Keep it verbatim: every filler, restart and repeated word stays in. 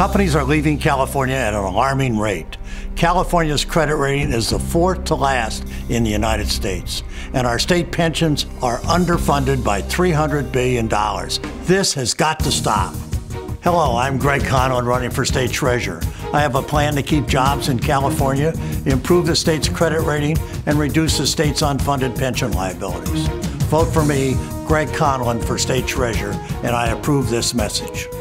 Companies are leaving California at an alarming rate. California's credit rating is the fourth to last in the United States, and our state pensions are underfunded by three hundred billion dollars. This has got to stop. Hello, I'm Greg Conlon, running for state treasurer. I have a plan to keep jobs in California, improve the state's credit rating, and reduce the state's unfunded pension liabilities. Vote for me, Greg Conlon, for state treasurer, and I approve this message.